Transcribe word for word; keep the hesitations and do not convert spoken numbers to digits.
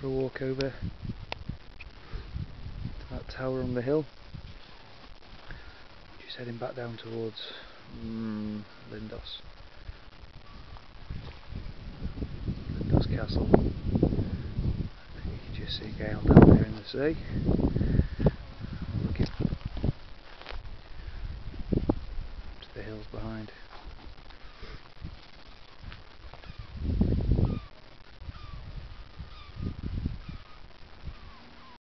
for a walk over to that tower on the hill. Just heading back down towards mm, Lindos. Lindos Castle. You can just see Gale down there in the sea. Looking to the hills behind.